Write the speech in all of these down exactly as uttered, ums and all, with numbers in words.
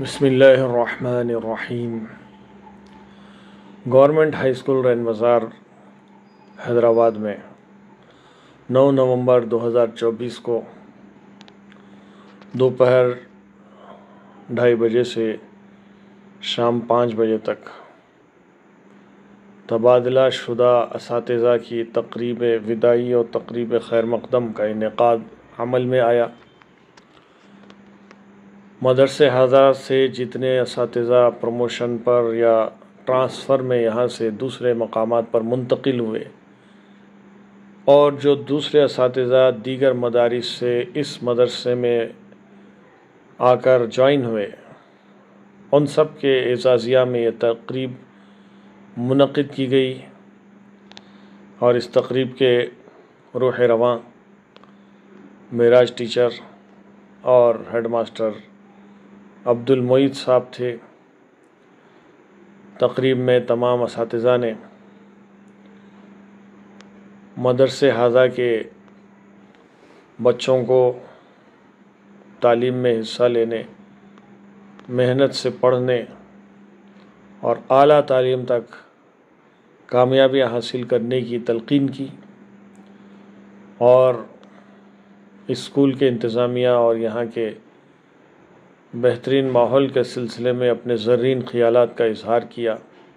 بسم اللہ الرحمن الرحیم۔ گورنمنٹ ہائی اسکول رین بازار حیدرآباد میں نو نومبر دو ہزار چوبیس کو دوپہر ڈھائی بجے سے شام پانچ بجے تک تبادلہ شدہ اساتذہ کی تقریب وداعی اور تقریب خیر مقدم کا انعقاد عمل میں آیا۔ مدرسہ ہزار سے جتنے اساتذہ پروموشن پر یا ٹرانسفر میں یہاں سے دوسرے مقامات پر منتقل ہوئے اور جو دوسرے اساتذہ دیگر مدارس سے اس مدرسے میں آ کر جوائن ہوئے، ان سب کے اعزازیہ میں یہ تقریب منعقد کی گئی اور اس تقریب کے روح رواں معراج ٹیچر اور ہیڈ ماسٹر عبد المعید صاحب تھے۔ تقریب میں تمام اساتذہ نے مدرسہ ہزا کے بچوں کو تعلیم میں حصہ لینے، محنت سے پڑھنے اور اعلیٰ تعلیم تک کامیابی حاصل کرنے کی تلقین کی، اور اسکول کے انتظامیہ اور یہاں کے بہترین ماحول کے سلسلے میں اپنے زرین خیالات کا اظہار کیا۔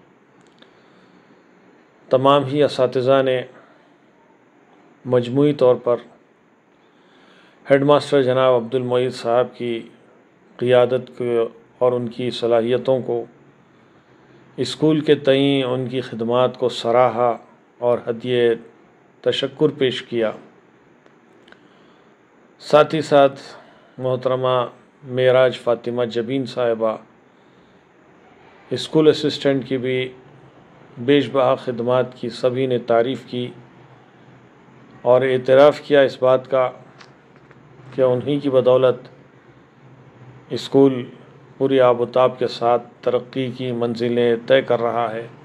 تمام ہی اساتذہ نے مجموعی طور پر ہیڈ ماسٹر جناب عبد المعید صاحب کی قیادت کو اور ان کی صلاحیتوں کو، اسکول کے تئیں ان کی خدمات کو سراہا اور ہدیہ تشکر پیش کیا۔ ساتھ ہی ساتھ محترمہ معراج فاطمہ جبین صاحبہ اسکول اسسٹنٹ کی بھی بیش بہا خدمات کی سبھی نے تعریف کی اور اعتراف کیا اس بات کا کہ انہی کی بدولت اسکول پوری آب و تاب کے ساتھ ترقی کی منزلیں طے کر رہا ہے۔